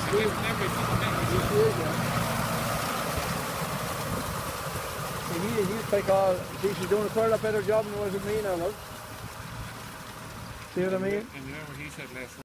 He's like all, see, she's doing a quite a lot better job than what it mean, or what? See what I mean? And remember he said last